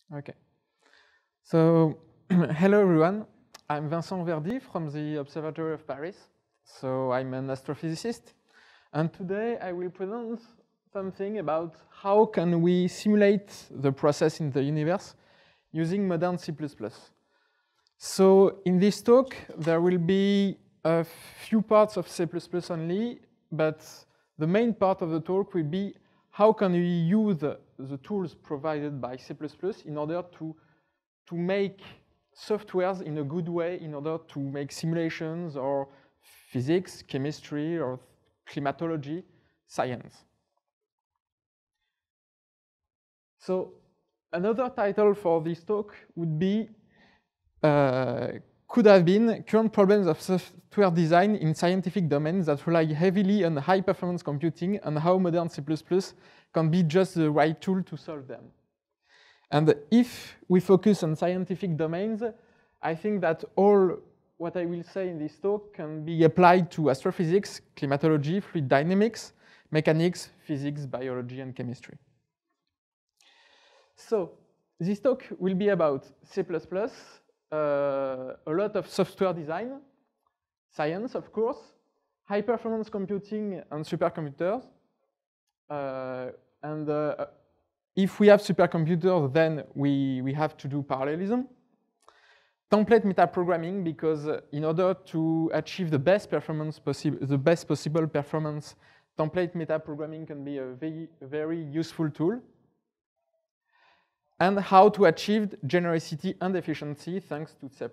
Okay. So, hello everyone. I'm Vincent Verdi from the Observatory of Paris. So, I'm an astrophysicist. And today I will present something about how can we simulate the process in the universe using modern C++. So, in this talk, there will be a few parts of C++ only, but the main part of the talk will be how can we use the tools provided by C++ in order to make softwares in a good way, in order to make simulations or physics, chemistry, or climatology, science. So another title for this talk would be could have been current problems of software design in scientific domains that rely heavily on high-performance computing and how modern C++ can be just the right tool to solve them. And if we focus on scientific domains, I think that all what I will say in this talk can be applied to astrophysics, climatology, fluid dynamics, mechanics, physics, biology, and chemistry. So this talk will be about C++, a lot of software design, science, of course, high-performance computing and supercomputers. If we have supercomputers, then we have to do parallelism. Template metaprogramming, because in order to achieve the best possible performance, template metaprogramming can be a very useful tool. And how to achieve genericity and efficiency thanks to C++.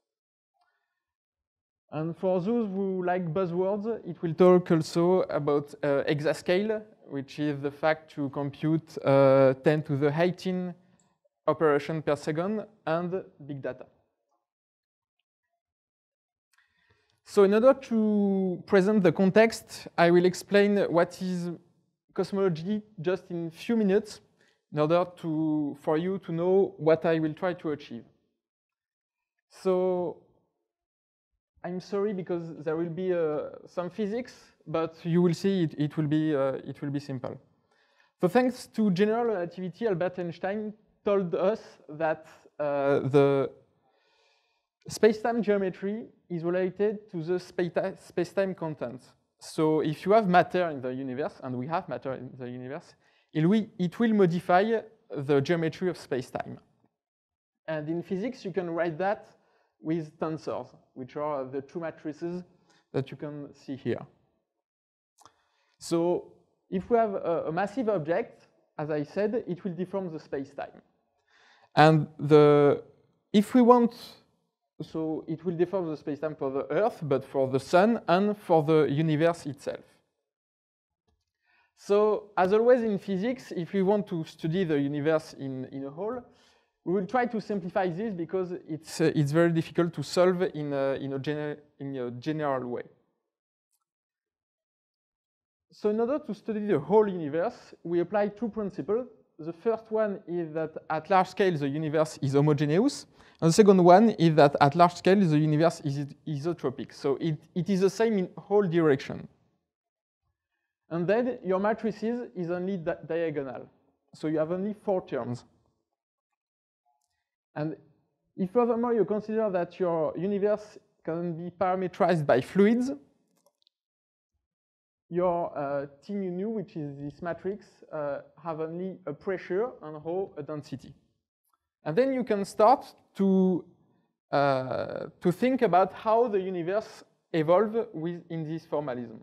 And for those who like buzzwords, it will talk also about exascale, which is the fact to compute 10 to the 18 operation per second, and big data. So in order to present the context, I will explain what is cosmology just in a few minutes, in order for you to know what I will try to achieve. So I'm sorry because there will be some physics, but you will see it will be simple. So thanks to general relativity, Albert Einstein told us that the space-time geometry is related to the space-time content. So if you have matter in the universe, and we have matter in the universe, it will modify the geometry of space-time. And in physics, you can write that with tensors, which are the two matrices that you can see here. So if we have a massive object, as I said, it will deform the space-time. And if we want, so it will deform the space-time for the Earth, but for the Sun and for the universe itself. So as always in physics, if we want to study the universe in a whole, we will try to simplify this because it's very difficult to solve in a general way. So in order to study the whole universe, we apply two principles. The first one is that at large scale, the universe is homogeneous. And the second one is that at large scale, the universe is isotropic. So it is the same in all directions. And then your matrices is only diagonal. So you have only 4 terms. And if furthermore you consider that your universe can be parameterized by fluids, your T mu nu, which is this matrix, have only a pressure and rho a density. And then you can start to think about how the universe evolved in this formalism.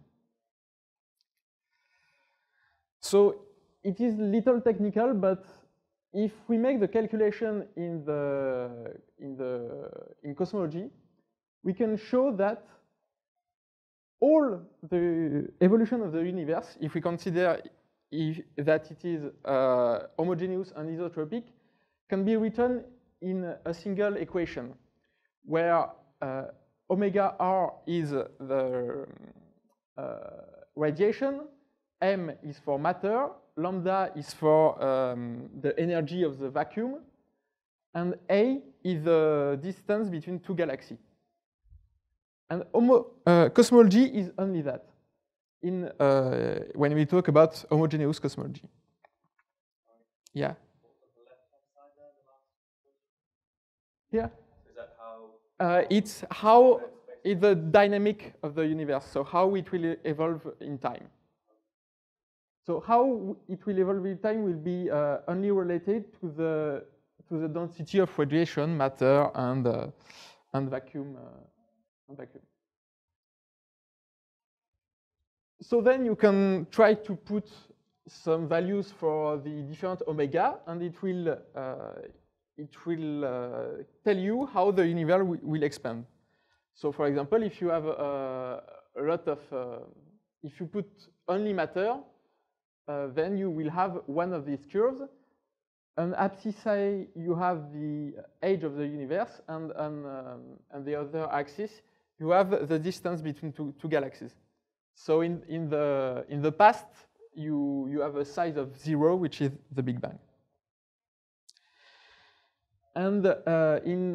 So it is little technical, but if we make the calculation in cosmology, we can show that all the evolution of the universe, if we consider that it is homogeneous and isotropic, can be written in a single equation, where omega r is the radiation, m is for matter, lambda is for the energy of the vacuum, and a is the distance between two galaxies. And cosmology is only that when we talk about homogeneous cosmology. Yeah. Here? Is that how? It's how it's the dynamic of the universe, so how it will evolve in time. So how it will evolve in time will be only related to the density of radiation, matter, and vacuum. So then you can try to put some values for the different omega, and it will tell you how the universe will expand. So for example, if you have a lot of, if you put only matter, then you will have one of these curves. On abscissa, you have the age of the universe, and on the other axis, you have the distance between two galaxies. So in the past, you have a size of 0, which is the Big Bang. And in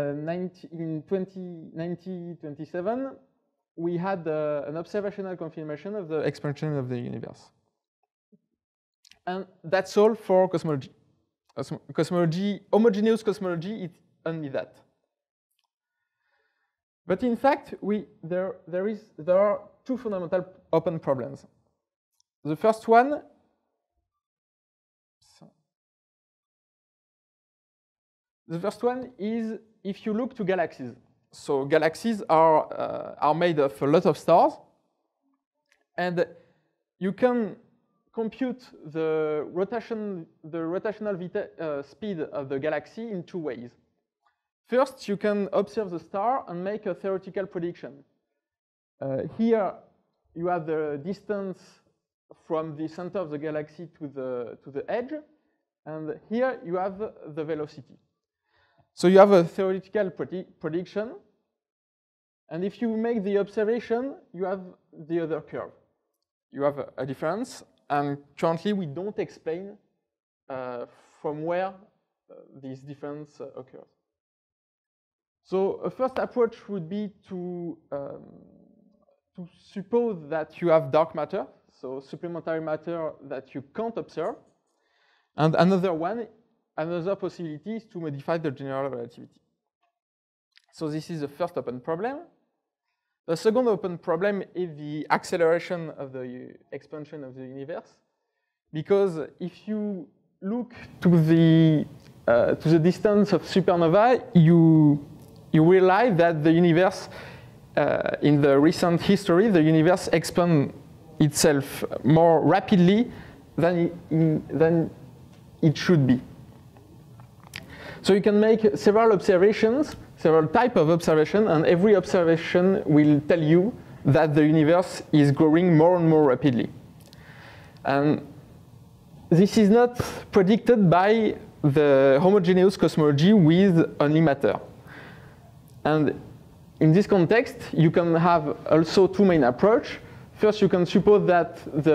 2027, we had an observational confirmation of the expansion of the universe. And that's all for cosmology. Cosmology, homogeneous cosmology, it's only that. But in fact, there are two fundamental open problems. The first one is if you look to galaxies. So galaxies are made of a lot of stars, and you can compute the rotational speed of the galaxy in two ways. First, you can observe the star and make a theoretical prediction. Here, you have the distance from the center of the galaxy to the edge, and here you have the velocity. So you have a theoretical prediction, and if you make the observation, you have the other curve. You have a difference, and currently we don't explain from where this difference occurs. So a first approach would be to suppose that you have dark matter, so supplementary matter that you can't observe. And another possibility is to modify the general relativity. So this is the first open problem. The second open problem is the acceleration of the expansion of the universe, because if you look to the distance of supernova, you realize that the universe, in the recent history, the universe expands itself more rapidly than it should be. So you can make several observations, several types of observations, and every observation will tell you that the universe is growing more and more rapidly. And this is not predicted by the homogeneous cosmology with only matter. And in this context, you can have also two main approaches. First, you can suppose that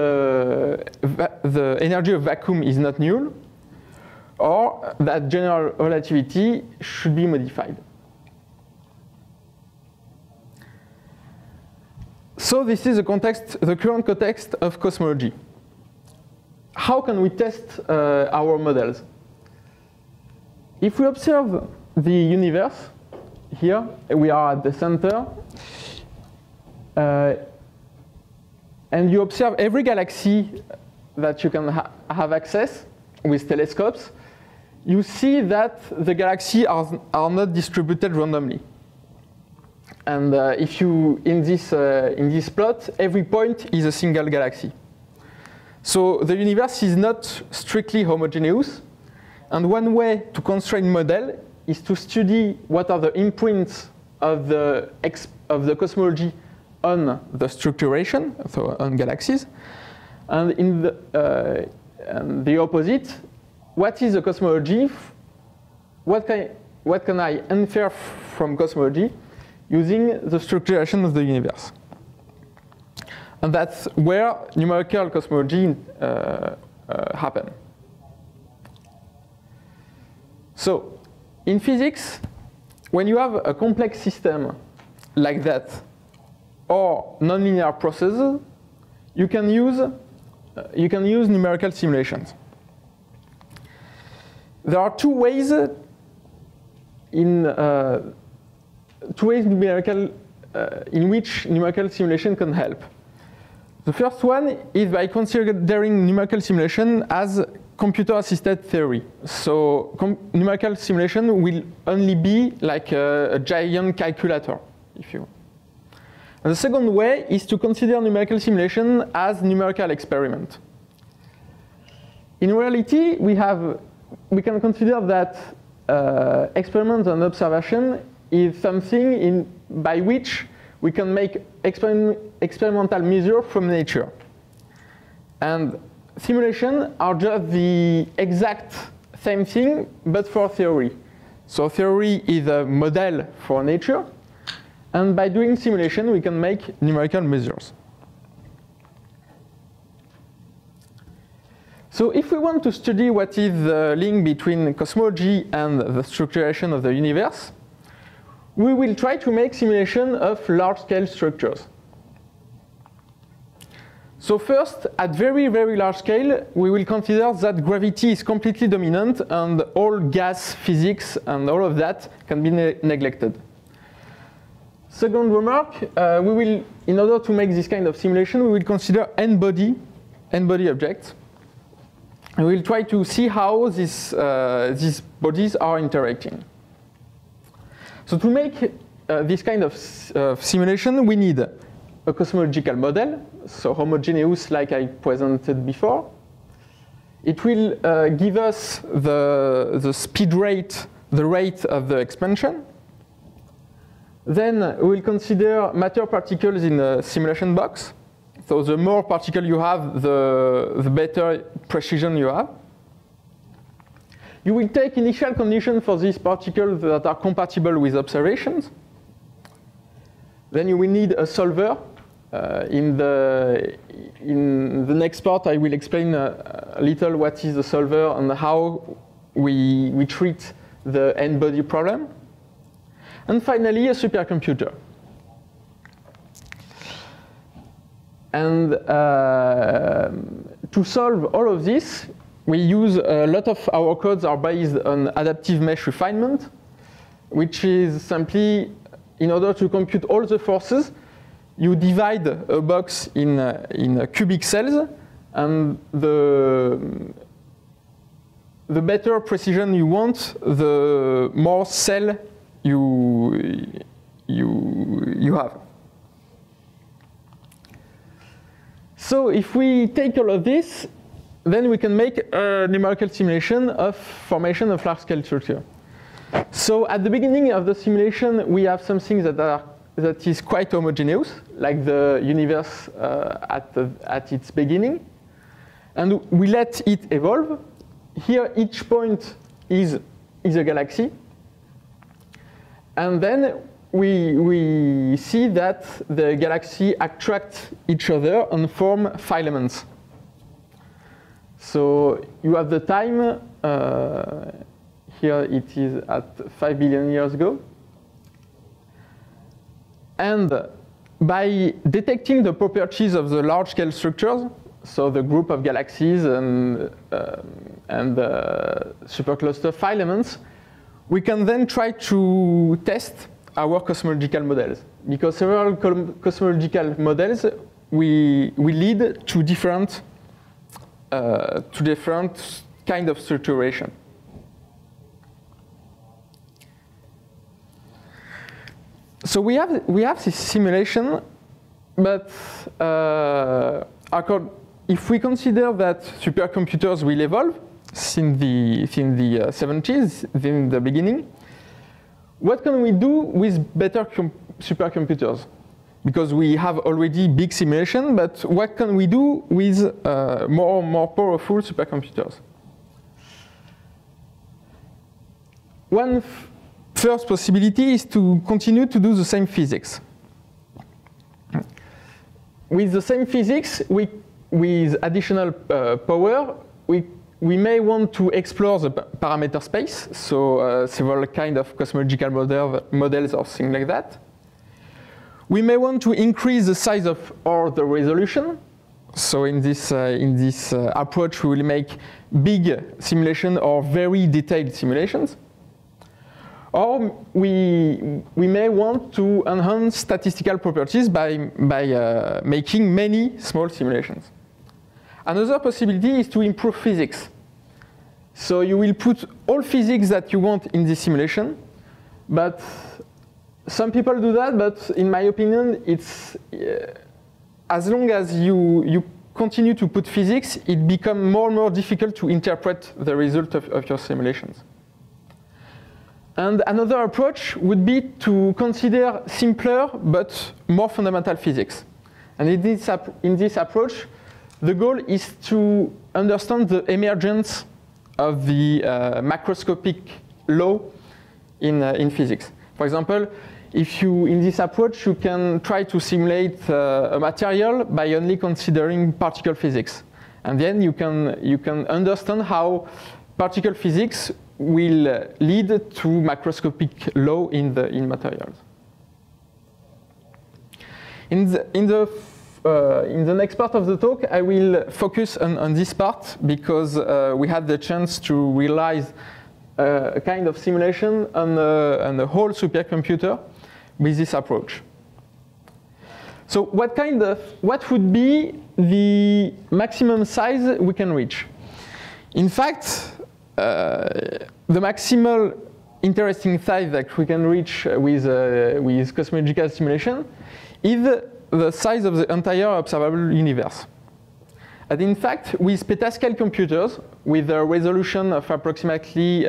the energy of vacuum is not null, or that general relativity should be modified. So this is the current context of cosmology. How can we test our models? If we observe the universe, here we are at the center, and you observe every galaxy that you can have access with telescopes, you see that the galaxies are not distributed randomly. And if you in this plot, every point is a single galaxy. So the universe is not strictly homogeneous, and one way to constrain model is to study what are the imprints of the cosmology on the structuration, so on galaxies, and in the opposite, what is the cosmology? What can I infer from cosmology using the structuration of the universe? And that's where numerical cosmology happen. So in physics, when you have a complex system like that, or nonlinear processes, you can use numerical simulations. There are two ways in two ways in which numerical simulation can help. The first one is by considering numerical simulation as computer-assisted theory. So numerical simulation will only be like a giant calculator, if you want. And the second way is to consider numerical simulation as numerical experiment. In reality, we can consider that experiment and observation is something by which we can make experimental measures from nature. And simulations are just the exact same thing, but for theory. So theory is a model for nature. And by doing simulation, we can make numerical measures. So if we want to study what is the link between cosmology and the structuration of the universe, we will try to make simulation of large-scale structures. So first, at very, very large scale, we will consider that gravity is completely dominant and all gas physics and all of that can be neglected. Second remark, in order to make this kind of simulation, we will consider n-body objects. And we'll try to see how these bodies are interacting. So to make this kind of simulation, we need a cosmological model, so homogeneous like I presented before. It will give us the speed rate, the rate of the expansion. Then we'll consider matter particles in a simulation box. So the more particles you have, the better precision you have. You will take initial conditions for these particles that are compatible with observations. Then you will need a solver. In the next part, I will explain a little what is a solver and how we treat the n-body problem. And finally, a supercomputer. And to solve all of this, we use a lot of our codes are based on adaptive mesh refinement, which is simply, in order to compute all the forces, you divide a box in cubic cells, and the better precision you want, the more cell you have. So if we take all of this, then we can make a numerical simulation of formation of large-scale structure. So at the beginning of the simulation, we have something that is quite homogeneous, like the universe at its beginning. And we let it evolve. Here, each point is a galaxy. And then we see that the galaxy attract each other and form filaments. So you have the time. Here it is at 5 billion years ago. And by detecting the properties of the large-scale structures, so the group of galaxies and supercluster filaments, we can then try to test our cosmological models. Because several cosmological models will lead to different kind of structuration. So we have this simulation, but if we consider that supercomputers will evolve since the 70s, in the beginning, what can we do with better supercomputers? Because we have already big simulation, but what can we do with more powerful supercomputers? One first possibility is to continue to do the same physics. With the same physics, with additional power, we may want to explore the parameter space, so several kind of cosmological models or things like that. We may want to increase the size or the resolution. So in this approach, we will make big simulation or very detailed simulations. Or we may want to enhance statistical properties by making many small simulations. Another possibility is to improve physics. So you will put all physics that you want in this simulation, but some people do that, but in my opinion, it's as long as you continue to put physics, it becomes more and more difficult to interpret the result of your simulations. And another approach would be to consider simpler but more fundamental physics. And in this approach, the goal is to understand the emergence of the macroscopic law in physics. For example, in this approach, you can try to simulate a material by only considering particle physics. And then you can understand how particle physics will lead to macroscopic law in materials. In the next part of the talk, I will focus on this part because we had the chance to realize a kind of simulation on a whole supercomputer with this approach. So what would be the maximum size we can reach? In fact, the maximal interesting size that we can reach with cosmological simulation is the size of the entire observable universe. And in fact, with petascale computers, with a resolution of approximately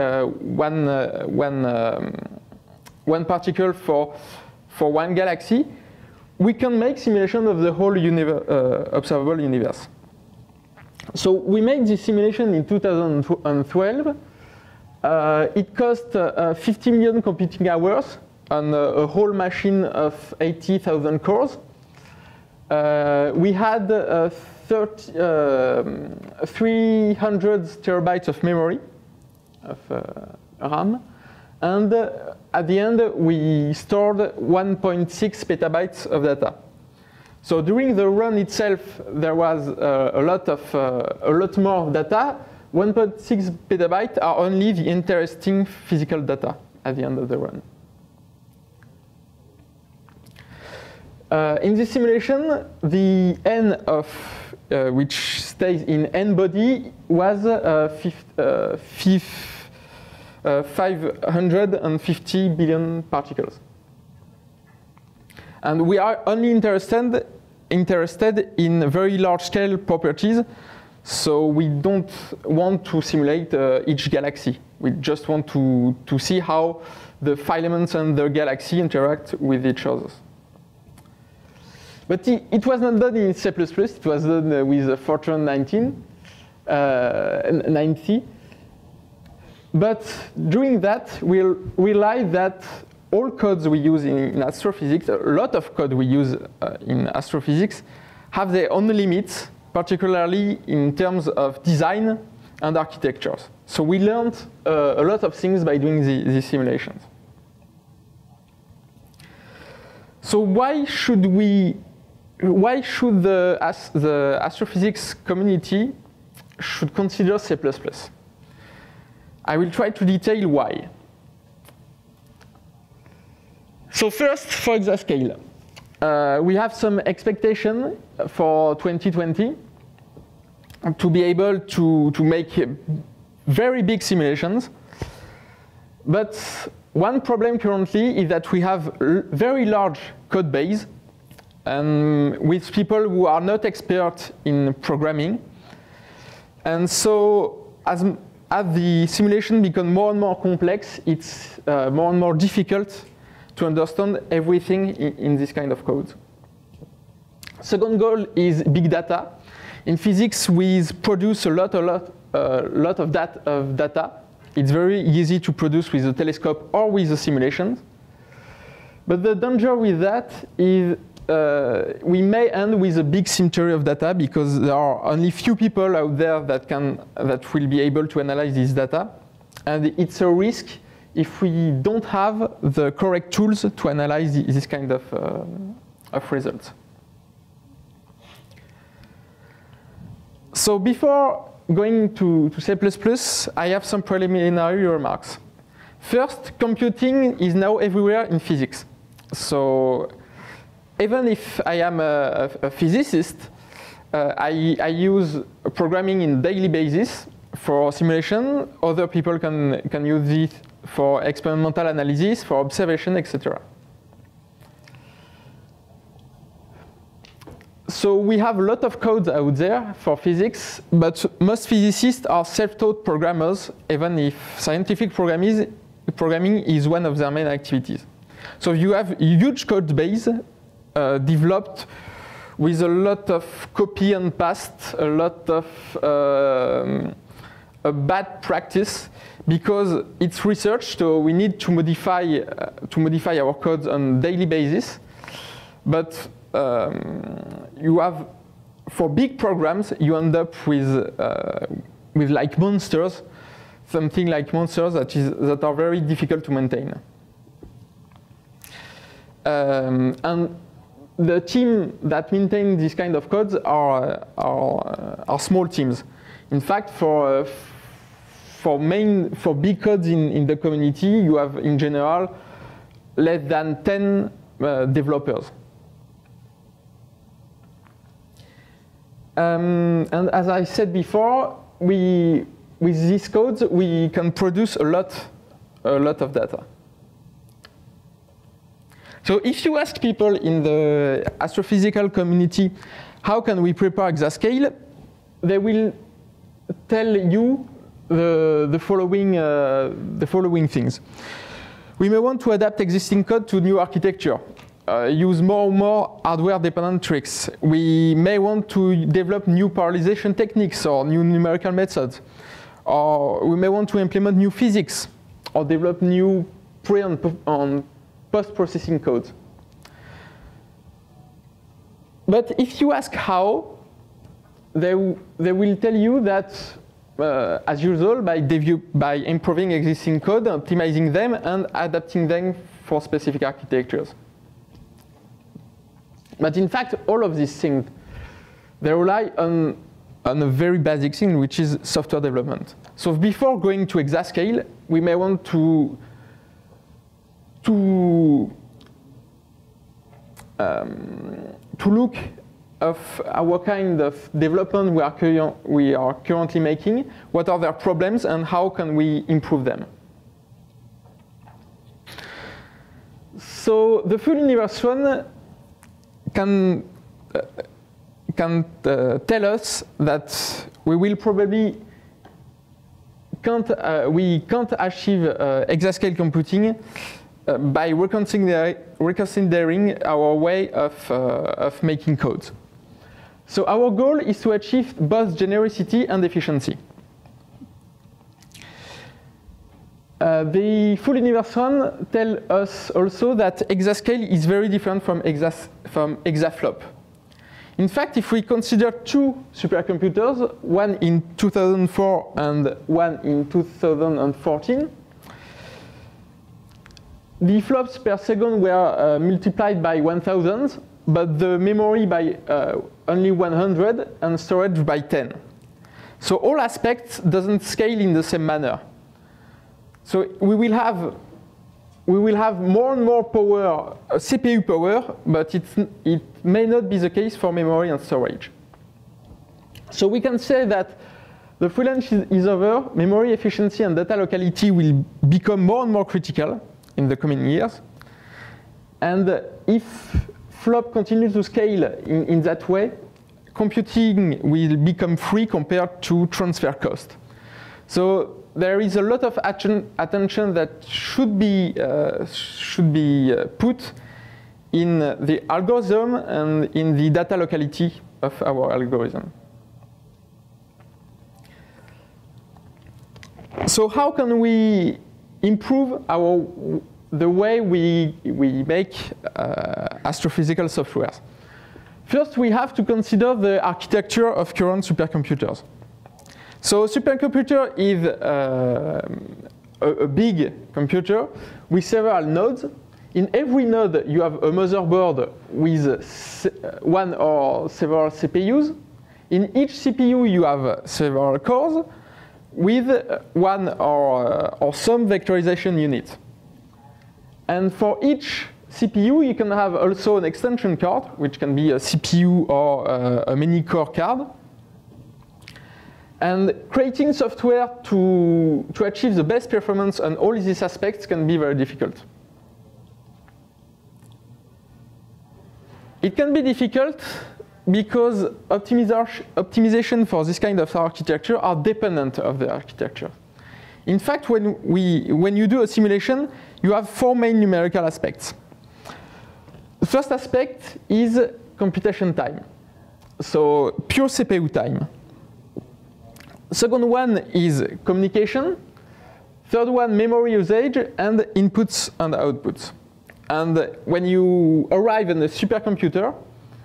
one particle for one galaxy, we can make simulation of the whole observable universe. So we made this simulation in 2012. It cost 50 million computing hours on a whole machine of 80,000 cores. We had 300 terabytes of memory, of RAM, and at the end we stored 1.6 petabytes of data. So during the run itself, there was a lot more data. 1.6 petabytes are only the interesting physical data at the end of the run. In this simulation, the n of which stays in n body was 550 billion particles. And we are only interested in very large scale properties, so we don't want to simulate each galaxy. We just want to see how the filaments and the galaxy interact with each other. But it was not done in C++, it was done with Fortran 90. But during that, we realized that all codes we use in astrophysics, a lot of code we use in astrophysics, have their own limits, particularly in terms of design and architectures. So we learned a lot of things by doing these simulations. So why should the astrophysics community should consider C++? I will try to detail why. So first, for exascale, we have some expectation for 2020 to be able to make very big simulations. But one problem currently is that we have very large code base and with people who are not experts in programming. And so as the simulation becomes more and more complex, it's more and more difficult to understand everything in this kind of code. Second goal is big data. In physics, we produce a lot of data. It's very easy to produce with a telescope or with a simulation. But the danger with that is we may end with a big cemetery of data because there are only few people out there that will be able to analyze this data. And it's a risk if we don't have the correct tools to analyze this kind of results. So before going to C++, I have some preliminary remarks. First, computing is now everywhere in physics. So even if I am a physicist, I use programming in daily basis for simulation. Other people can use it for experimental analysis, for observation, etc. So we have a lot of codes out there for physics, but most physicists are self-taught programmers, even if scientific programming is one of their main activities. So you have a huge code base developed with a lot of copy and paste, a lot of a bad practice, because it's research, so we need to modify our codes on a daily basis. But you have, for big programs, you end up with like monsters, something like monsters that are very difficult to maintain. And the team that maintain this kind of codes are small teams. In fact, for big codes in the community, you have in general less than 10 developers. And as I said before, with these codes we can produce a lot of data. So if you ask people in the astrophysical community, how can we prepare Exascale, they will tell you the following things. We may want to adapt existing code to new architecture, use more and more hardware-dependent tricks. We may want to develop new parallelization techniques or new numerical methods. Or we may want to implement new physics or develop new pre- and post-processing code. But if you ask how, they will tell you that, as usual, by improving existing code, optimizing them, and adapting them for specific architectures. But in fact, all of these things, they rely on a very basic thing, which is software development. So before going to Exascale, we may want to look of our kind of development we are currently making, what are their problems, and how can we improve them. So the full universe one can tell us that we will probably can't achieve exascale computing by reconsidering our way of making code. So our goal is to achieve both genericity and efficiency. The full universe one tells us also that exascale is very different from exaflop. In fact, if we consider two supercomputers, one in 2004 and one in 2014, the flops per second were multiplied by 1,000, but the memory by only 100 and storage by 10. So all aspects doesn't scale in the same manner. So we will have more and more power, CPU power, but it may not be the case for memory and storage. So we can say that the free lunch is over, memory efficiency and data locality will become more and more critical in the coming years. And if flop continues to scale in that way, computing will become free compared to transfer cost. So there is a lot of attention that should be put in the algorithm and in the data locality of our algorithm. So how can we improve the way we make astrophysical software? First, we have to consider the architecture of current supercomputers. So a supercomputer is a big computer with several nodes. In every node, you have a motherboard with one or several CPUs. In each CPU, you have several cores. with one or some vectorization unit. And for each CPU, you can have also an extension card, which can be a CPU or a many-core card. And creating software to achieve the best performance on all these aspects can be very difficult. It can be difficult because optimization for this kind of architecture are dependent of the architecture. In fact, when you do a simulation, you have 4 main numerical aspects. The first aspect is computation time, so pure CPU time. Second one is communication. Third one, memory usage, and inputs and outputs. And when you arrive in a supercomputer,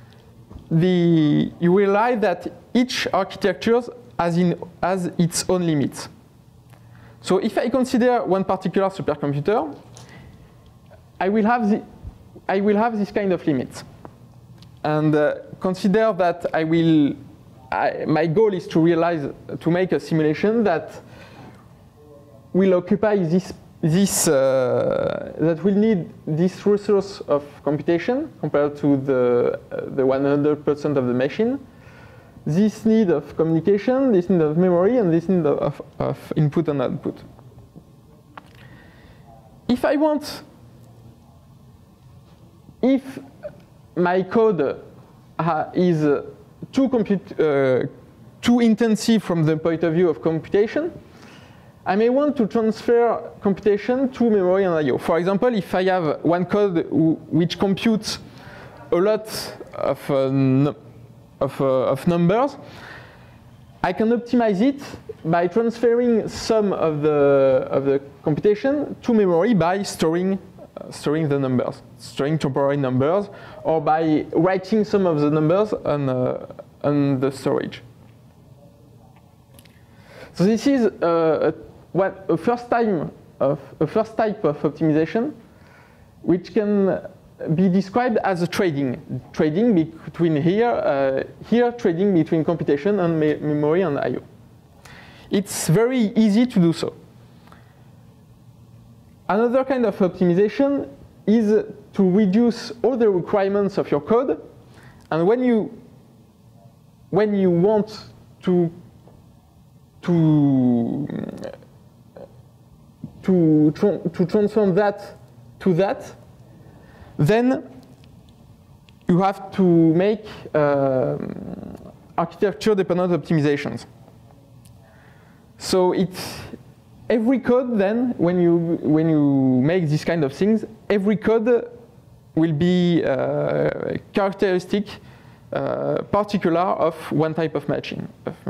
you realize that each architecture has its own limits. So if I consider one particular supercomputer, I will have this kind of limits. And consider that my goal is to make a simulation that will occupy that will need this resource of computation compared to the 100% of the machine, this need of communication, this need of memory, and this need of input and output. If my code is too intensive from the point of view of computation, I may want to transfer computation to memory and I/O. For example, if I have one code which computes a lot of numbers, I can optimize it by transferring some of the computation to memory by storing the numbers, storing temporary numbers, or by writing some of the numbers on the storage. So this is a first type of optimization, which can be described as a trading between here trading between computation and memory and I/O. It's very easy to do so. Another kind of optimization is to reduce all the requirements of your code, and when you want to transform that to that, then you have to make architecture-dependent optimizations. So every code then, when you make this kind of things, every code will be characteristic, particular of one type of machine.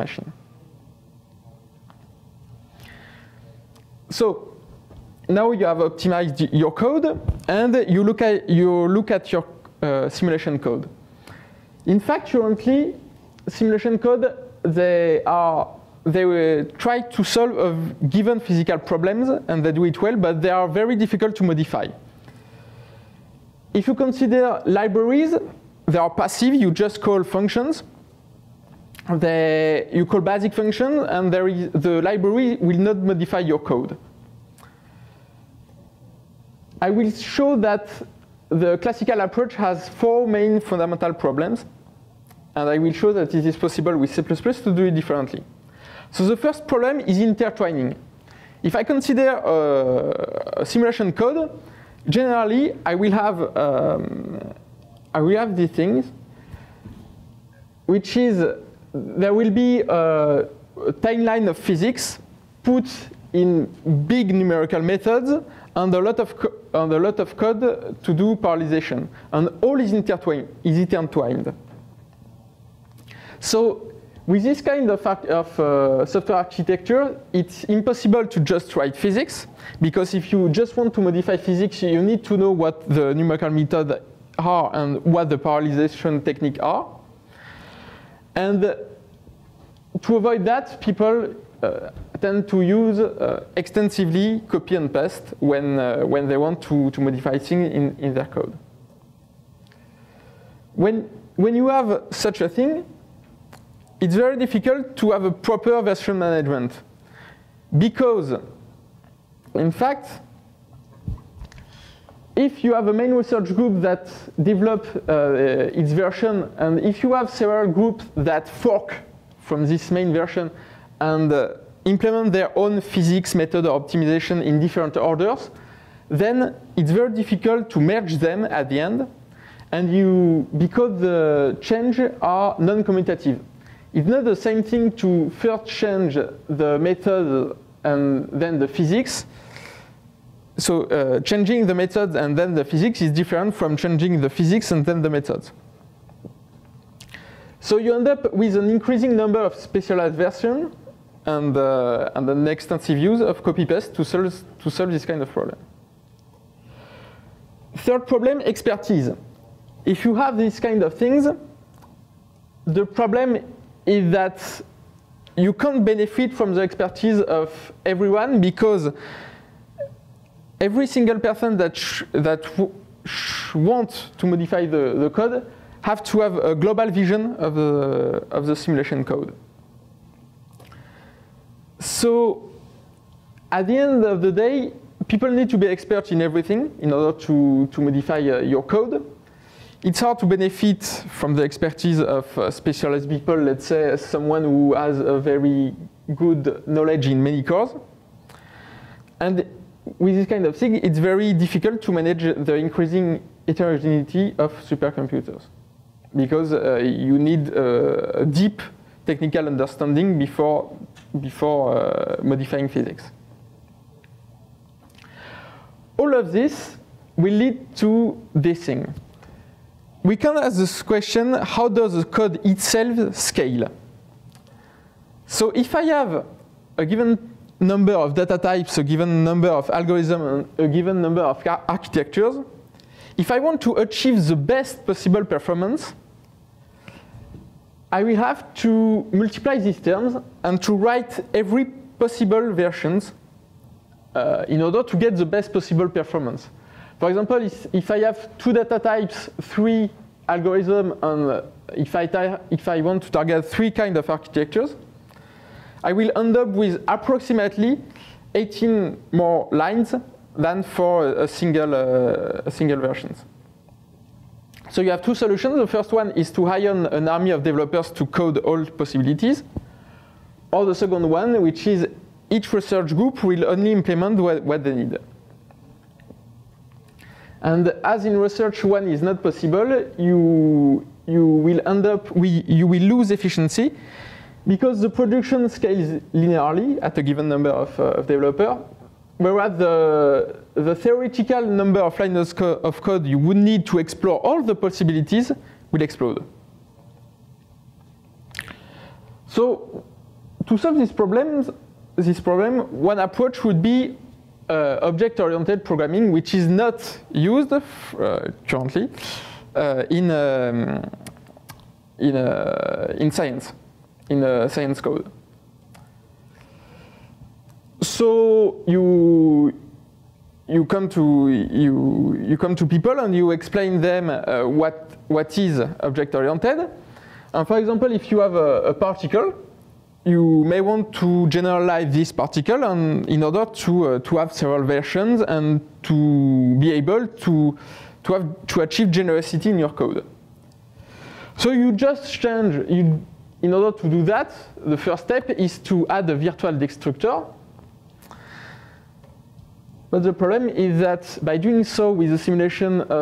So now you have optimized your code, and you look at your simulation code. In fact, currently, simulation code they will try to solve given physical problems, and they do it well, but they are very difficult to modify. If you consider libraries, they are passive. You just call functions. You call basic functions, and the library will not modify your code. I will show that the classical approach has 4 main fundamental problems, and I will show that it is possible with C++ to do it differently. So the first problem is intertwining. If I consider a simulation code, generally I will have these things, which is there will be a timeline of physics put in big numerical methods and a lot of code to do parallelization, and all is intertwined. So with this kind of software architecture, it's impossible to just write physics, because if you just want to modify physics, you need to know what the numerical methods are and what the parallelization techniques are. And to avoid that, people tend to use extensively copy and paste when they want to modify things in their code. When you have such a thing, it's very difficult to have a proper version management, Because, in fact, if you have a main research group that develop its version, and if you have several groups that fork from this main version and implement their own physics method or optimization in different orders, then it's very difficult to merge them at the end, and because the changes are non-commutative. It's not the same thing to first change the method and then the physics. So changing the methods and then the physics is different from changing the physics and then the methods. So you end up with an increasing number of specialized versions and an extensive use of copy-paste to solve this kind of problem. Third problem, expertise. If you have these kind of things, the problem is that you can't benefit from the expertise of everyone, because every single person that wants to modify the code have to have a global vision of the simulation code. So at the end of the day, people need to be experts in everything in order to modify your code. It's hard to benefit from the expertise of specialized people, let's say someone who has a very good knowledge in many cores. And with this kind of thing, it's very difficult to manage the increasing heterogeneity of supercomputers, because you need a deep technical understanding before modifying physics. All of this will lead to this thing. We can ask this question: how does the code itself scale? So if I have a given number of data types, a given number of algorithms, and a given number of architectures, if I want to achieve the best possible performance, I will have to multiply these terms and to write every possible versions in order to get the best possible performance. For example, if I have 2 data types, 3 algorithms, and if I want to target 3 kinds of architectures, I will end up with approximately 18 more lines than for a single version. So you have 2 solutions. The first one is to hire an army of developers to code all possibilities. Or the second one, which is each research group will only implement what they need. And as in research 1 is not possible, you will lose efficiency, because the production scales linearly at a given number of developers, whereas the theoretical number of lines of code you would need to explore all the possibilities will explode. So to solve this problem, one approach would be object-oriented programming, which is not used currently in science, in science code. So you come to people and you explain them what is object-oriented. And for example, if you have a particle, you may want to generalize this particle in order to have several versions and to be able to achieve generosity in your code. So you just change, in order to do that, the first step is to add a virtual destructor. But the problem is that by doing so with a simulation of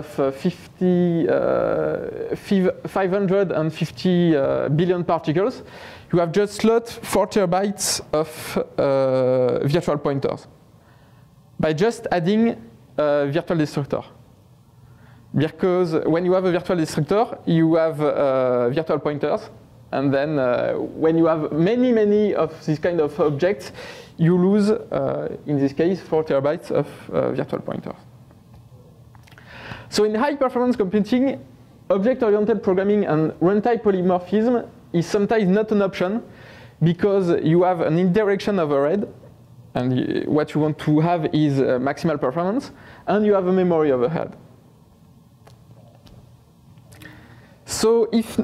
550 billion particles, you have just lost 4 terabytes of virtual pointers by just adding a virtual destructor. Because when you have a virtual destructor, you have virtual pointers, and then when you have many of these kind of objects, you lose, in this case, 4 terabytes of virtual pointers. So in high-performance computing, object-oriented programming and runtime polymorphism is sometimes not an option, because you have an indirection overhead, and what you want to have is maximal performance, and you have a memory overhead. So if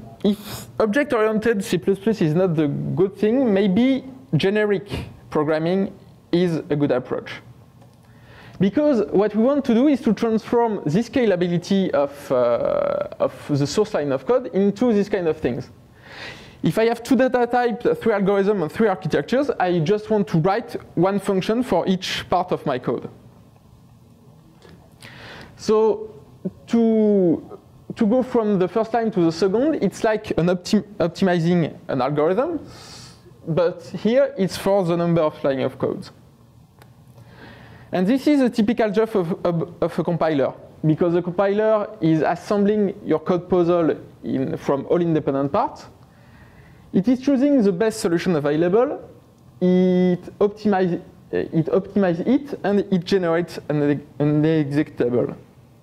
object-oriented C++ is not the good thing, maybe generic programming is a good approach. Because what we want to do is to transform this scalability of the source line of code into this kind of things. If I have 2 data types, 3 algorithms, and 3 architectures, I just want to write 1 function for each part of my code. So to go from the first line to the second, it's like an optimizing an algorithm, but here it's for the number of lines of code. And this is a typical job of a compiler, because the compiler is assembling your code puzzle from all independent parts. It is choosing the best solution available, it optimizes it, and it generates an executable.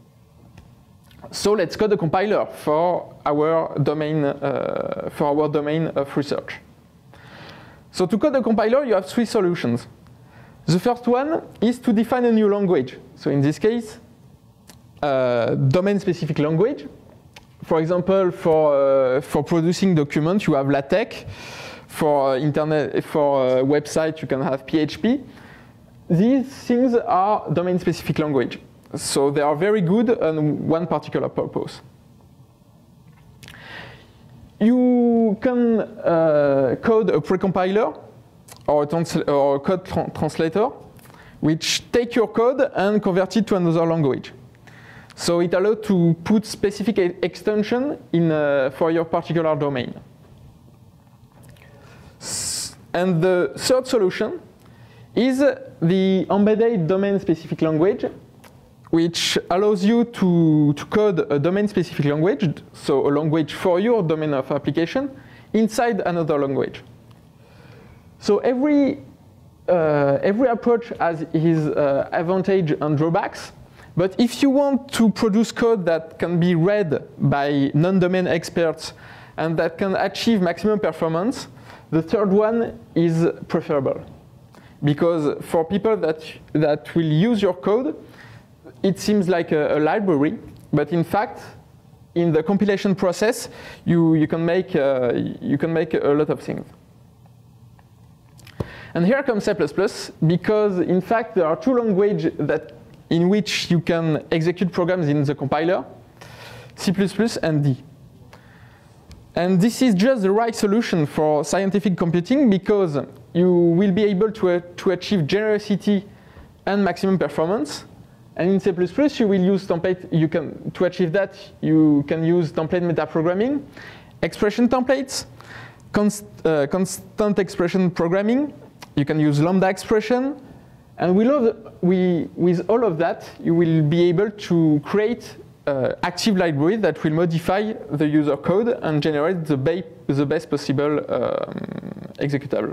So let's code a compiler for our domain of research. So to code a compiler, you have 3 solutions. The first one is to define a new language. So in this case, domain-specific language. For example, for producing documents, you have LaTeX. For website, you can have PHP. These things are domain-specific language. So they are very good on one particular purpose. You can code a precompiler or a code translator, which take your code and convert it to another language. So it allows to put specific extension for your particular domain. And the third solution is the embedded domain-specific language, which allows you to code a domain-specific language, so a language for your domain of application, inside another language. So every approach has its advantage and drawbacks. But if you want to produce code that can be read by non-domain experts and that can achieve maximum performance, the third one is preferable. Because for people that will use your code, it seems like a library, but in fact, in the compilation process, you can make a lot of things. And here comes C++, because in fact there are 2 languages in which you can execute programs in the compiler, C++ and D. And this is just the right solution for scientific computing, because you will be able to achieve generosity and maximum performance. And in C++, you will use template. To achieve that, you can use template metaprogramming, expression templates, constant expression programming. You can use lambda expression. And with all of that, you will be able to create active library that will modify the user code and generate the best possible executable.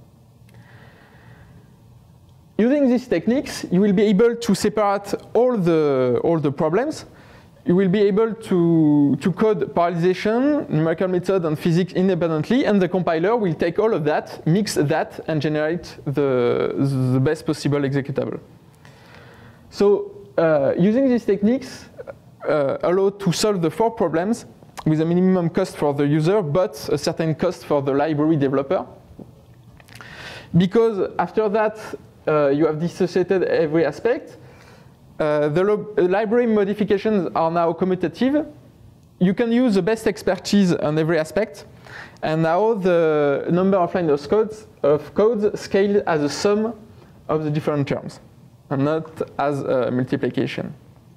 Using these techniques, you will be able to separate all the problems. You will be able to code parallelization, numerical method, and physics independently, and the compiler will take all of that, mix that, and generate the best possible executable. So using these techniques allow to solve the 4 problems with a minimum cost for the user, but a certain cost for the library developer. Because after that, you have dissociated every aspect. The library modifications are now commutative. You can use the best expertise on every aspect. And now the number of lines of code scaled as a sum of the different terms, and not as a multiplication.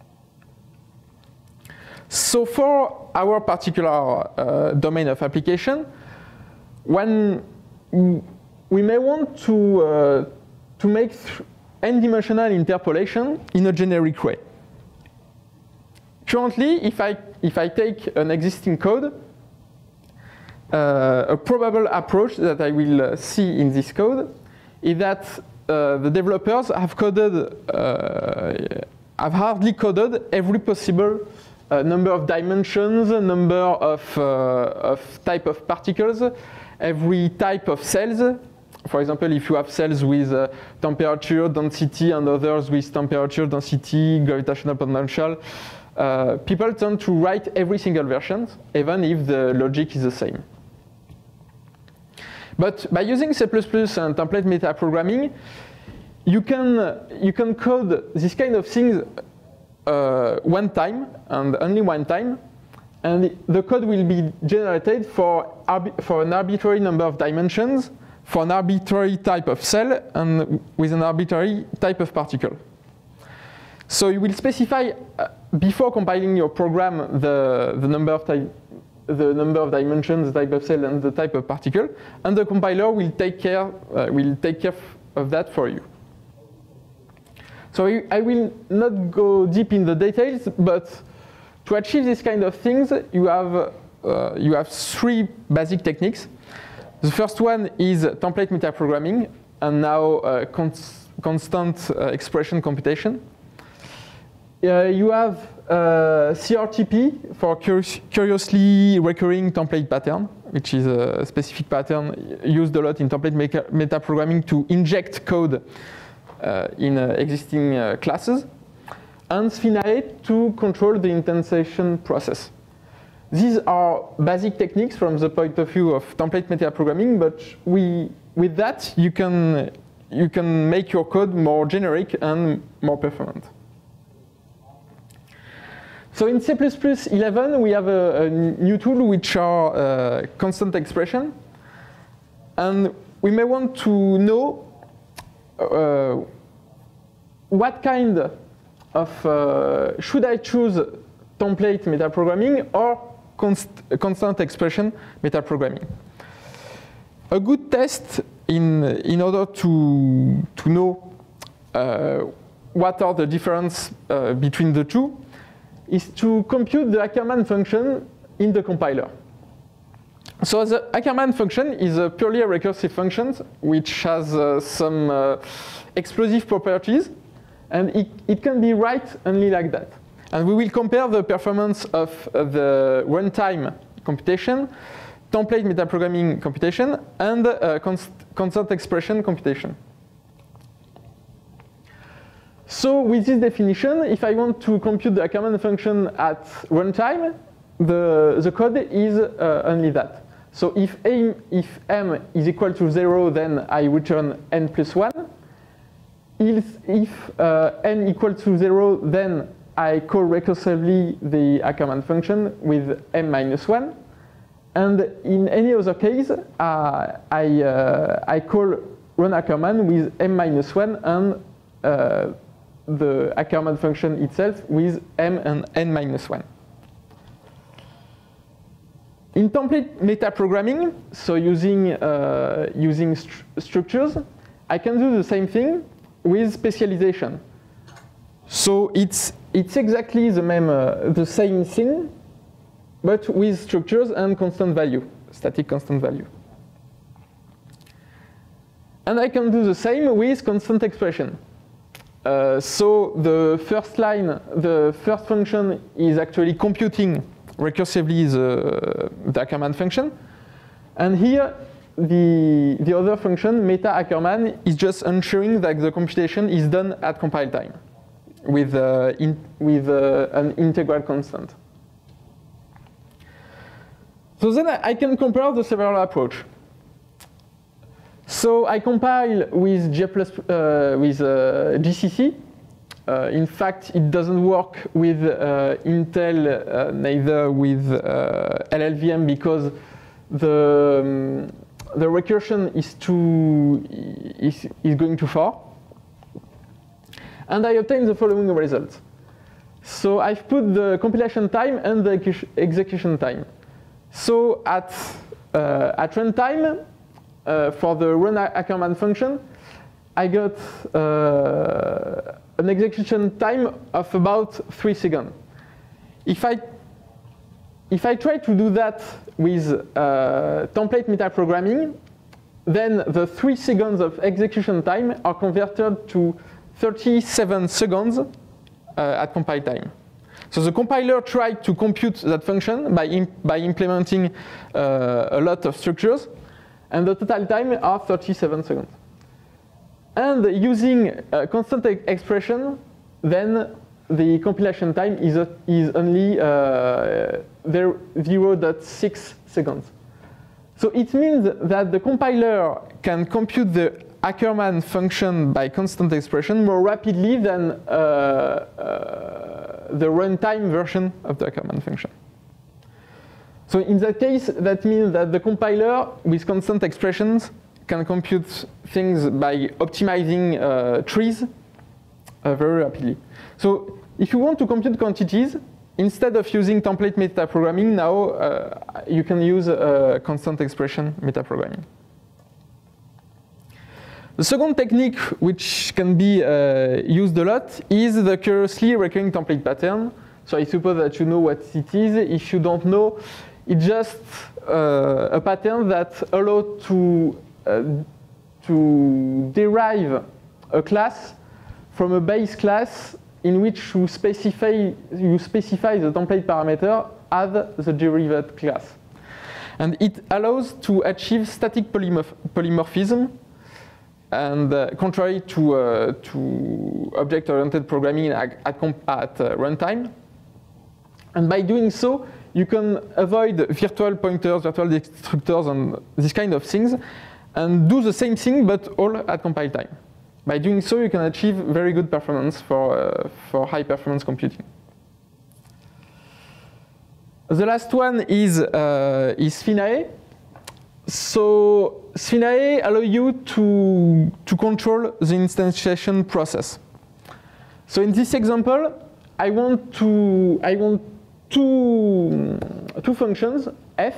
So for our particular domain of application, when we may want to make n-dimensional interpolation in a generic way. Currently, if I take an existing code, a probable approach that I will see in this code is that the developers have hardly coded every possible number of dimensions, number of type of particles, every type of cells. For example, if you have cells with temperature, density, and others with temperature, density, gravitational potential, people tend to write every single version, even if the logic is the same. But by using C++ and template metaprogramming, you can code this kind of things one time and only one time, and the code will be generated for an arbitrary number of dimensions, for an arbitrary type of cell, and with an arbitrary type of particle. So you will specify before compiling your program the number of dimensions, the type of cell, and the type of particle, and the compiler will take care of that for you. So I will not go deep in the details, but to achieve this kind of things, you have three basic techniques. The first one is template metaprogramming, and now constant expression computation. You have CRTP for curiously recurring template pattern, which is a specific pattern used a lot in template metaprogramming to inject code in existing classes. And Spinae to control the instantiation process. These are basic techniques from the point of view of template metaprogramming, but with that you can make your code more generic and more performant. So in C++11 we have a new tool which are constant expression, and we may want to know what kind of should I choose template metaprogramming or constant expression metaprogramming. A good test in order to know what are the differences between the two is to compute the Ackermann function in the compiler. So the Ackermann function is a purely recursive function which has some explosive properties, and it can be right only like that. And we will compare the performance of the runtime computation, template metaprogramming computation, and constant expression computation. So with this definition, if I want to compute the Ackermann function at runtime, the code is only that. So if m is equal to 0, then I return n plus 1. If n equal to 0, then I call recursively the Ackermann function with m minus 1. And in any other case, I call run Ackermann with m minus 1 and the Ackermann function itself with m and n minus 1. In template metaprogramming, so using structures, I can do the same thing with specialization. So it's exactly the same thing, but with structures and constant value, static constant value. And I can do the same with constant expression. So the first line, the first function is actually computing recursively the Ackermann function. And here, the other function, meta Ackermann, is just ensuring that the computation is done at compile time with an integral constant. So then I can compare the several approach. So I compile with GCC. In fact, it doesn't work with Intel, neither with LLVM, because the recursion is going too far. And I obtain the following result. So I've put the compilation time and the execution time. So at runtime, for the run Ackermann function, I got an execution time of about 3 seconds. If I try to do that with template metaprogramming, then the 3 seconds of execution time are converted to 37 seconds at compile time. So the compiler tried to compute that function by implementing a lot of structures, and the total time are 37 seconds. And using constant expression, then the compilation time is only 0.6 seconds. So it means that the compiler can compute the Ackermann function by constant expression more rapidly than the runtime version of the Ackermann function. So in that case, that means that the compiler with constant expressions can compute things by optimizing trees very rapidly. So if you want to compute quantities, instead of using template metaprogramming, now you can use constant expression metaprogramming. The second technique which can be used a lot is the curiously recurring template pattern. So I suppose that you know what it is. If you don't know, it's just a pattern that allows to derive a class from a base class in which you specify the template parameter as the derived class. And it allows to achieve static polymorphism, and contrary to object-oriented programming at runtime. And by doing so, you can avoid virtual pointers, virtual destructors, and this kind of things, and do the same thing, but all at compile time. By doing so, you can achieve very good performance for high-performance computing. The last one is Spinae. So Spinae allows you to control the instantiation process. So in this example, I want two functions, f.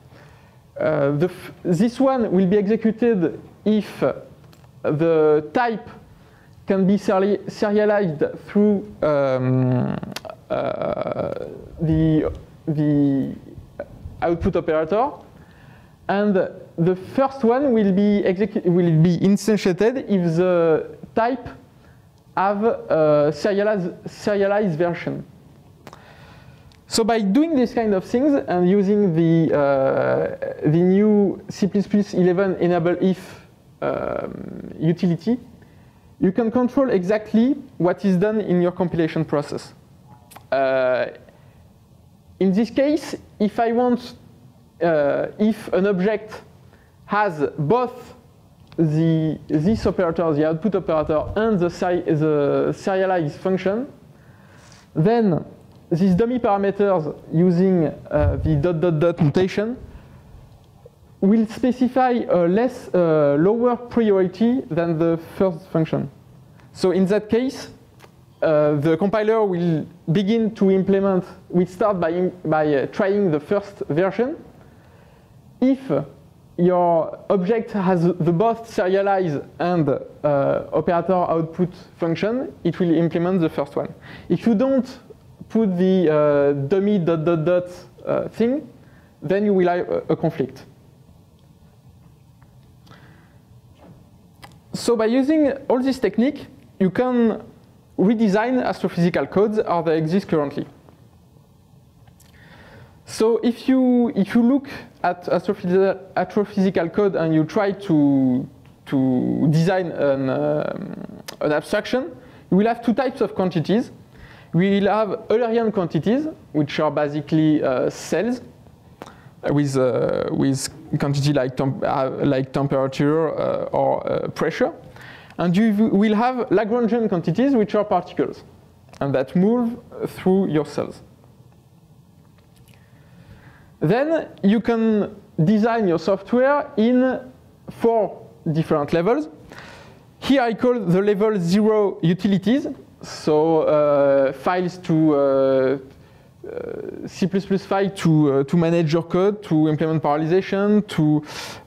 This one will be executed if the type can be serialized through the output operator, and the first one will be instantiated if the type have a serialized version. So by doing this kind of things and using the new C++11 enable if utility, you can control exactly what is done in your compilation process. In this case, if I want, if an object has both this operator, the output operator, and the serialized function, then these dummy parameters using the ... notation will specify a lower priority than the first function. So in that case, the compiler will begin to implement, we start by trying the first version. If your object has the both serialize and operator output function, it will implement the first one. If you don't put the dummy ... thing, then you will have a conflict. So by using all this technique, you can redesign astrophysical codes as they exist currently. So if you look at astrophysical code and you try to design an abstraction, you will have two types of quantities. We will have Eulerian quantities, which are basically cells with quantity like temperature or pressure. And you will have Lagrangian quantities, which are particles, and that move through your cells. Then you can design your software in 4 different levels. Here I call the level 0 utilities, so files to C++ file to manage your code, to implement parallelization, to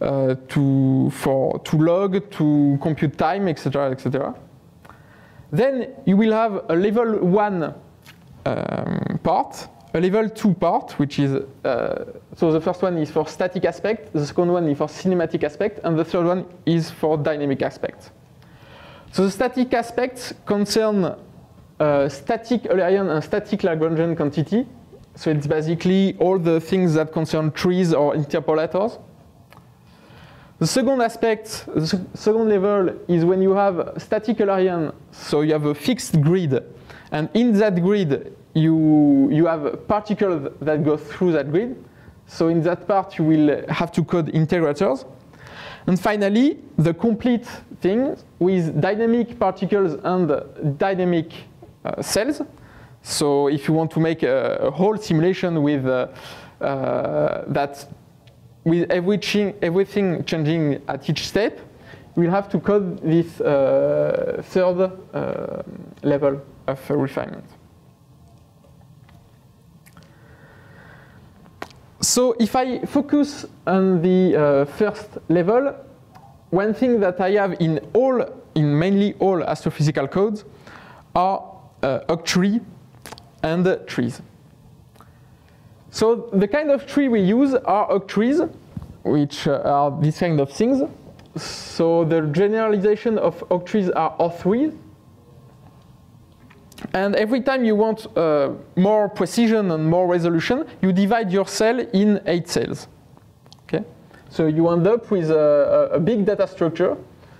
log, to compute time, etc., etc. Then you will have a level 1 part, a level 2 part, which is so the first one is for static aspect, the second one is for cinematic aspect, and the third one is for dynamic aspect. So the static aspects concern static Eulerian and static Lagrangian quantity. So it's basically all the things that concern trees or interpolators. The second aspect, the second level, is when you have static Eulerian, so you have a fixed grid, and in that grid you have particles that go through that grid. So in that part you will have to code integrators. And finally, the complete thing with dynamic particles and dynamic cells. So if you want to make a whole simulation with that, with everything changing at each step, we'll have to code this third level of refinement. So if I focus on the first level, one thing that I have in mainly all astrophysical codes are octree and trees. So the kind of tree we use are octrees, which are these kind of things. So the generalization of octrees are O3. And every time you want more precision and more resolution, you divide your cell in 8 cells. Okay? So you end up with a big data structure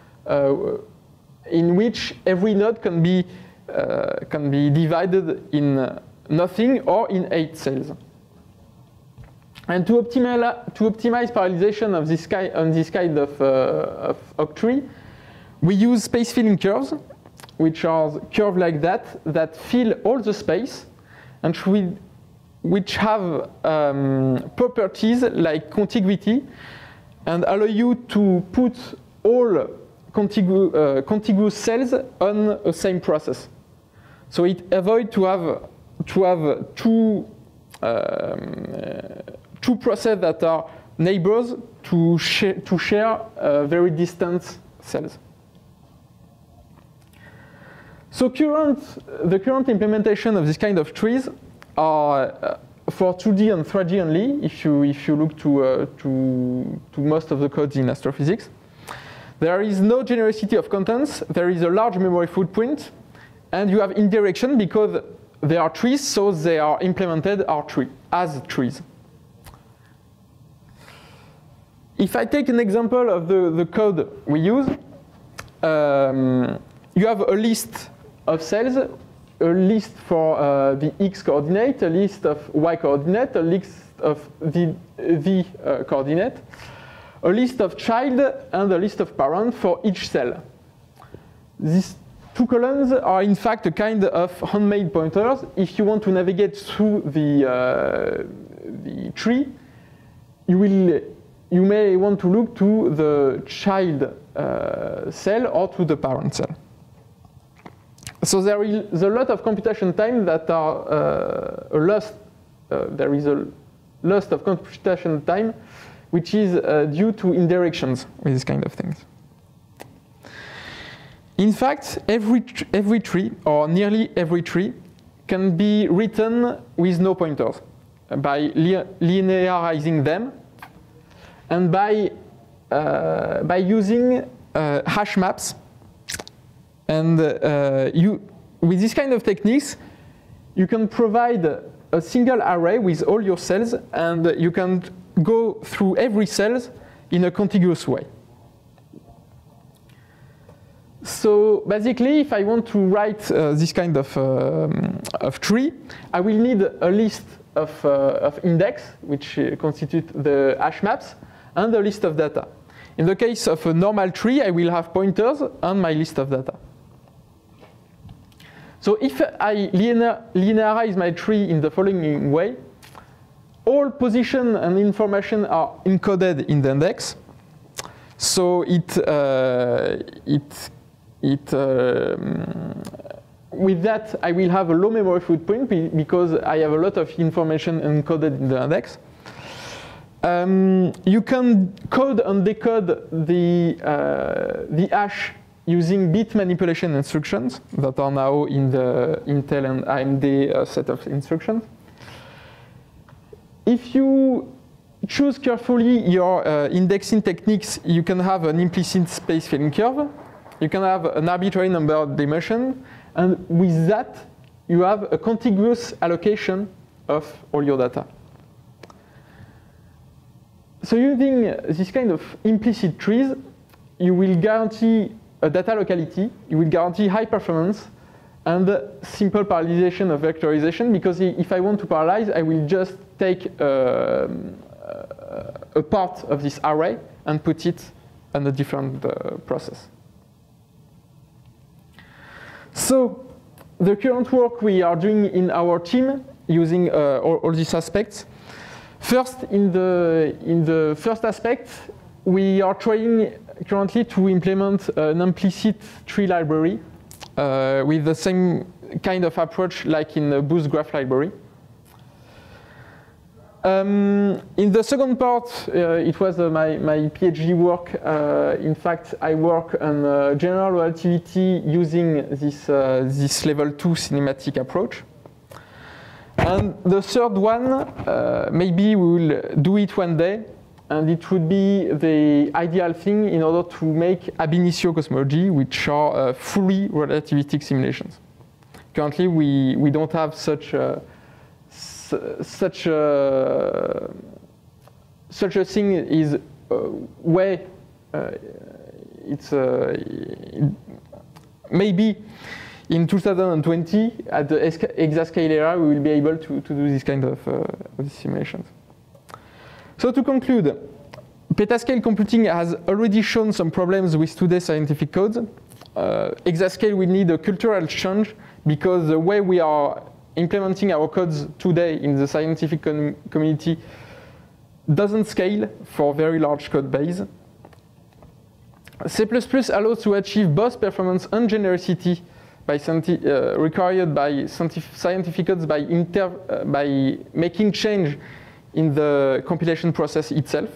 in which every node can be divided in nothing or in 8 cells. And to optimize parallelization of this kind of octree, we use space filling curves, which are curves like that fill all the space, and which have properties like contiguity, and allow you to put all contiguous cells on the same process. So it avoids to have two processes that are neighbors to share very distant cells. So the current implementation of this kind of trees are for 2D and 3D only. If you look to most of the codes in astrophysics, there is no genericity of contents. There is a large memory footprint, and you have indirection because they are trees, so they are implemented as trees. If I take an example of the code we use, you have a list of cells, a list for the x coordinate, a list of y coordinate, a list of the coordinate, a list of child, and a list of parent for each cell. These two columns are in fact a kind of handmade pointers. If you want to navigate through the tree, you may want to look to the child cell or to the parent cell. So there is a lot of computation time that are lost. There is a loss of computation time, which is due to indirections with this kind of things. In fact, every tree, or nearly every tree, can be written with no pointers by linearizing them and by using hash maps. And with this kind of techniques, you can provide a single array with all your cells, and you can go through every cell in a contiguous way. So basically, if I want to write this kind of tree, I will need a list of index, which constitute the hash maps, and a list of data. In the case of a normal tree, I will have pointers and my list of data. So if I linearize my tree in the following way, all position and information are encoded in the index. So with that, I will have a low memory footprint because I have a lot of information encoded in the index. You can code and decode the hash using bit manipulation instructions that are now in the Intel and AMD set of instructions. If you choose carefully your indexing techniques, you can have an implicit space filling curve. You can have an arbitrary number of dimensions, and with that, you have a contiguous allocation of all your data. So using this kind of implicit trees, you will guarantee a data locality, you will guarantee high performance, and simple parallelization of vectorization, because if I want to parallelize, I will just take a part of this array and put it and a different process. So the current work we are doing in our team using all these aspects. First, in the first aspect, we are trying currently to implement an implicit tree library with the same kind of approach like in the Boost Graph library. In the second part, it was my PhD work. In fact, I work on general relativity using this level 2 cinematic approach. And the third one, maybe we will do it one day, and it would be the ideal thing in order to make ab initio cosmology, which are fully relativistic simulations. Currently, we don't have such a thing is way maybe in 2020 at the exascale era we will be able to do this kind of simulations. So to conclude, petascale computing has already shown some problems with today's scientific codes. Exascale will need a cultural change because the way we are implementing our codes today in the scientific community doesn't scale for very large code base. C++ allows to achieve both performance and genericity required by scientific codes by making change in the compilation process itself.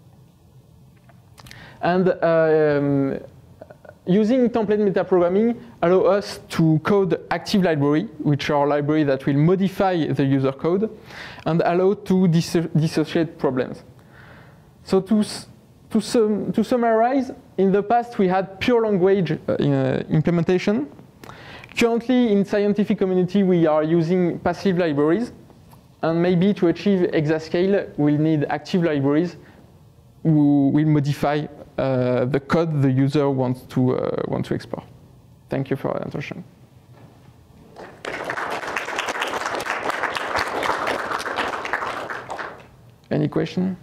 And using template metaprogramming allow us to code active library, which are libraries that will modify the user code and allow to dissociate problems. So to summarize, in the past we had pure language implementation. Currently in scientific community we are using passive libraries, and maybe to achieve exascale we'll need active libraries who will modify the code the user wants to explore. Thank you for your attention. Any question?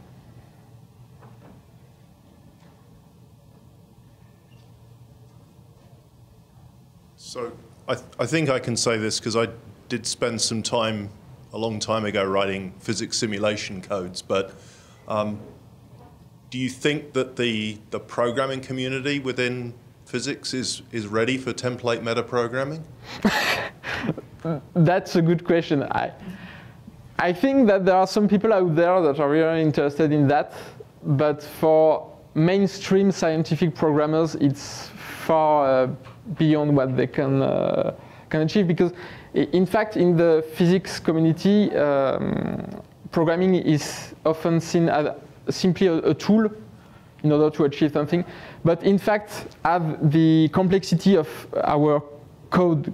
So I think I can say this because I did spend some time a long time ago writing physics simulation codes, but do you think that the programming community within physics is ready for template metaprogramming? That's a good question. I think that there are some people out there that are really interested in that, but for mainstream scientific programmers, it's far beyond what they can achieve, because in fact, in the physics community, programming is often seen as simply a tool in order to achieve something. But in fact, as the complexity of our code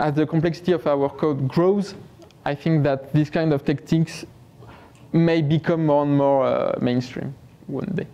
grows, I think that this kind of techniques may become more and more mainstream one day.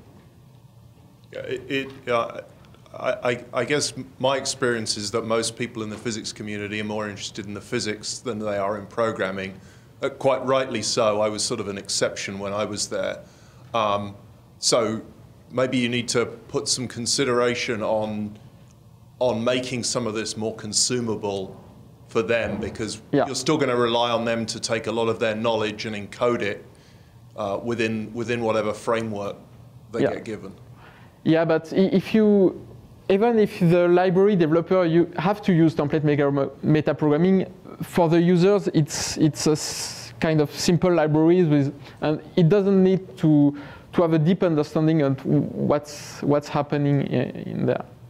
I guess my experience is that most people in the physics community are more interested in the physics than they are in programming. Quite rightly so. I was sort of an exception when I was there. So maybe you need to put some consideration on making some of this more consumable for them, because you're still going to rely on them to take a lot of their knowledge and encode it within whatever framework they get given. Yeah, but even if the library developer you have to use template metaprogramming, for the users it's a kind of simple libraries and it doesn't need to have a deep understanding of what's happening in there.